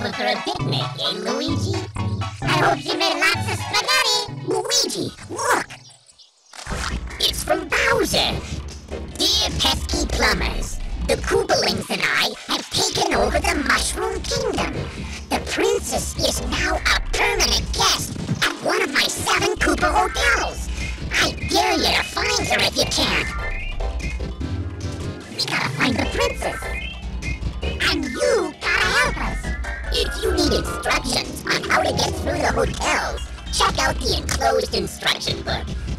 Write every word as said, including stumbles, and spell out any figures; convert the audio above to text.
over for a picnic, eh, Luigi? I hope you made lots of spaghetti. Luigi, look! It's from Bowser. Dear pesky plumbers, the Koopalings and I have taken over the Mushroom Kingdom. The princess is now a permanent guest at one of my seven Koopa hotels. I dare you to find her if you can. We gotta find the princess. And you gotta help us. If you need instructions on how to get through the hotels, check out the enclosed instruction book.